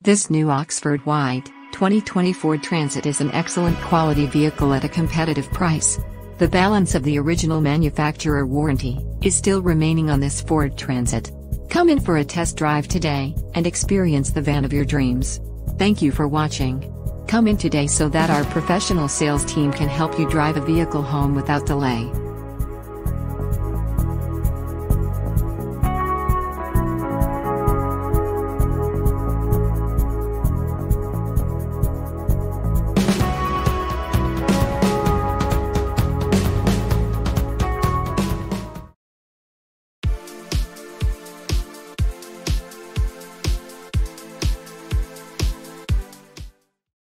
This new Oxford White 2020 Ford Transit is an excellent quality vehicle at a competitive price. The balance of the original manufacturer warranty is still remaining on this Ford Transit. Come in for a test drive today and experience the van of your dreams. Thank you for watching. Come in today so that our professional sales team can help you drive a vehicle home without delay.